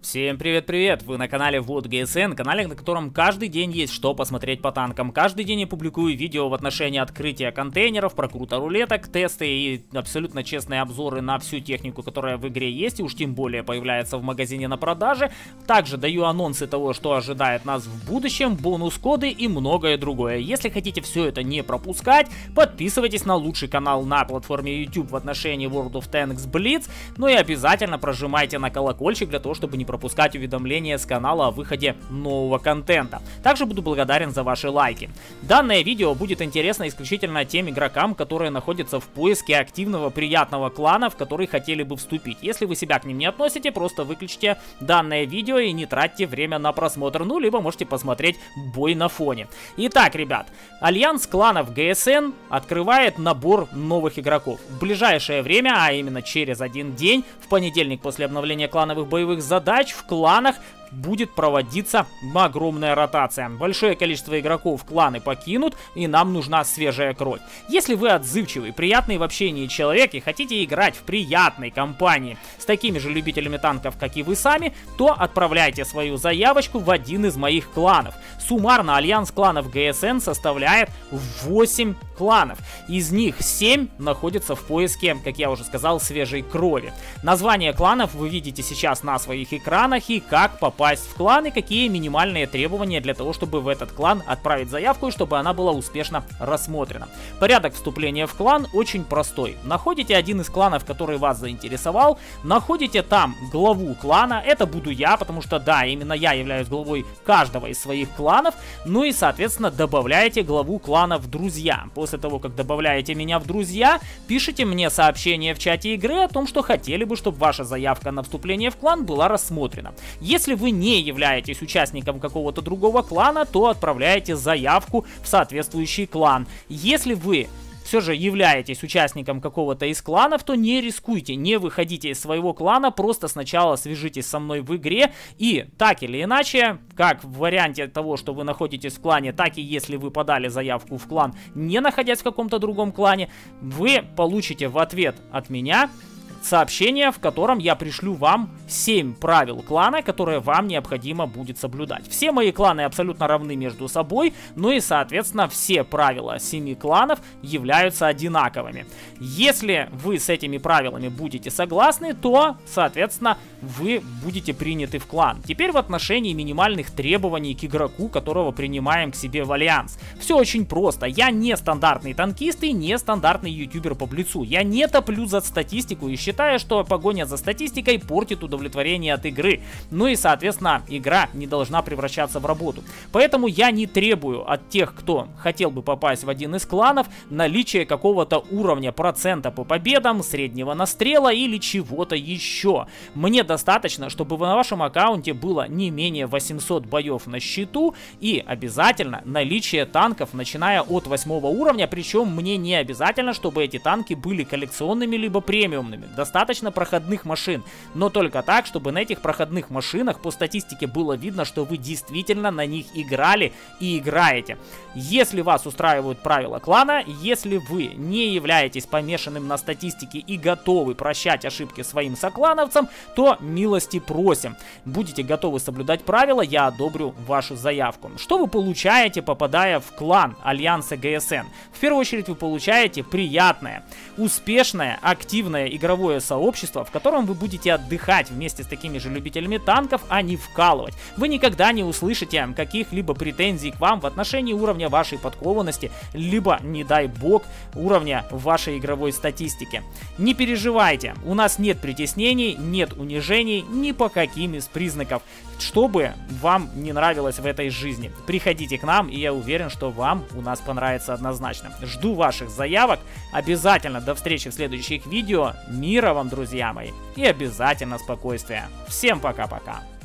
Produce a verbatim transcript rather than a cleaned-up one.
Всем привет-привет! Вы на канале вот джи эс эн, канале, на котором каждый день есть что посмотреть по танкам. Каждый день я публикую видео в отношении открытия контейнеров, прокрута рулеток, тесты и абсолютно честные обзоры на всю технику, которая в игре есть, и уж тем более появляется в магазине на продаже. Также даю анонсы того, что ожидает нас в будущем, бонус-коды и многое другое. Если хотите все это не пропускать, подписывайтесь на лучший канал на платформе YouTube в отношении World of Tanks Blitz, ну и обязательно прожимайте на колокольчик для того, чтобы не пропускать пропускать уведомления с канала о выходе нового контента. Также буду благодарен за ваши лайки. Данное видео будет интересно исключительно тем игрокам, которые находятся в поиске активного приятного клана, в который хотели бы вступить. Если вы себя к ним не относите, просто выключите данное видео и не тратьте время на просмотр, ну либо можете посмотреть бой на фоне. Итак, ребят, Альянс кланов джи эс эн открывает набор новых игроков. В ближайшее время, а именно через один день, в понедельник после обновления клановых боевых задач, в кланах будет проводиться огромная ротация. Большое количество игроков кланы покинут, и нам нужна свежая кровь. Если вы отзывчивый, приятный в общении человек и хотите играть в приятной компании с такими же любителями танков, как и вы сами, то отправляйте свою заявочку в один из моих кланов. Суммарно Альянс кланов джи эс эн составляет восемь кланов. Из них семь находятся в поиске, как я уже сказал, свежей крови. Название кланов вы видите сейчас на своих экранах, и как попасть в клан, и какие минимальные требования для того, чтобы в этот клан отправить заявку и чтобы она была успешно рассмотрена. Порядок вступления в клан очень простой. Находите один из кланов, который вас заинтересовал, находите там главу клана, это буду я, потому что да, именно я являюсь главой каждого из своих кланов, ну и соответственно добавляете главу клана в друзья. После того, как добавляете меня в друзья, пишите мне сообщение в чате игры о том, что хотели бы, чтобы ваша заявка на вступление в клан была рассмотрена. Если вы не являетесь участником какого-то другого клана, то отправляете заявку в соответствующий клан. Если вы все же являетесь участником какого-то из кланов, то не рискуйте, не выходите из своего клана, просто сначала свяжитесь со мной в игре, и так или иначе, как в варианте того, что вы находитесь в клане, так и если вы подали заявку в клан, не находясь в каком-то другом клане, вы получите в ответ от меня сообщение, в котором я пришлю вам семь правил клана, которые вам необходимо будет соблюдать. Все мои кланы абсолютно равны между собой, ну и, соответственно, все правила семи кланов являются одинаковыми. Если вы с этими правилами будете согласны, то, соответственно, вы будете приняты в клан. Теперь в отношении минимальных требований к игроку, которого принимаем к себе в Альянс. Все очень просто. Я не стандартный танкист и не стандартный ютубер по блицу. Я не топлю за статистику и считаю, Считаю, что погоня за статистикой портит удовлетворение от игры. Ну и, соответственно, игра не должна превращаться в работу. Поэтому я не требую от тех, кто хотел бы попасть в один из кланов, наличие какого-то уровня процента по победам, среднего настрела или чего-то еще. Мне достаточно, чтобы на вашем аккаунте было не менее восьмисот боев на счету и обязательно наличие танков, начиная от восьмого уровня. Причем мне не обязательно, чтобы эти танки были коллекционными либо премиумными. Достаточно проходных машин, но только так, чтобы на этих проходных машинах по статистике было видно, что вы действительно на них играли и играете. Если вас устраивают правила клана, если вы не являетесь помешанным на статистике и готовы прощать ошибки своим соклановцам, то милости просим. Будете готовы соблюдать правила, я одобрю вашу заявку. Что вы получаете, попадая в клан Альянса джи эс эн? В первую очередь вы получаете приятное, успешное, активное игровое сообщество, в котором вы будете отдыхать вместе с такими же любителями танков, а не вкалывать. Вы никогда не услышите каких-либо претензий к вам в отношении уровня вашей подкованности, либо, не дай бог, уровня вашей игровой статистики. Не переживайте, у нас нет притеснений, нет унижений ни по каким из признаков, что бы вам не нравилось в этой жизни. Приходите к нам, и я уверен, что вам у нас понравится однозначно. Жду ваших заявок, обязательно до встречи в следующих видео. Мира вам, друзья мои, и обязательно спокойствия. Всем пока-пока.